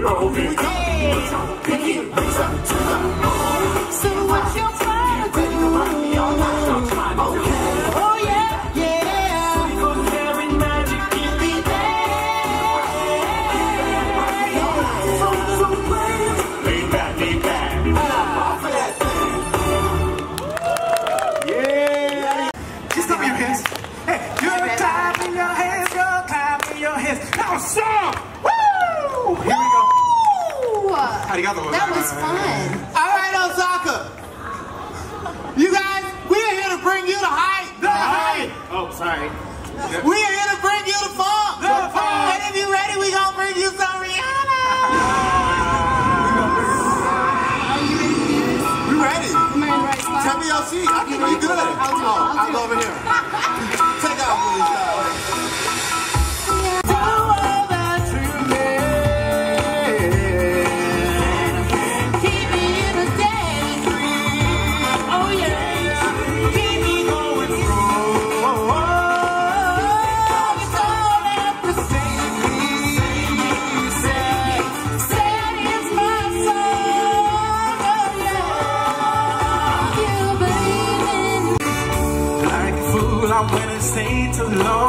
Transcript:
roll. Here we go. Pick it, raise up to the moon. So what you trying to do? Remind me all night. I'm trying to do. Oh yeah, yeah. 24 karat magic, keep me there. So please, lay back, lay back. Off of that thing. Yeah. Just come your hands. Hey, you're clapping your hands, you're clapping your hands. Now song. Woo! Here we go. That was fun. All right, Osaka. You guys, we are here to bring you the hype. The hype. Oh, sorry. We are here to bring you the funk. The funk. And if you're ready, we gonna bring you some Rihanna. We ready? Am I in the right spot? Tell me your seat. I can be good. I'll go over here. Take out, please. I went and stayed too long.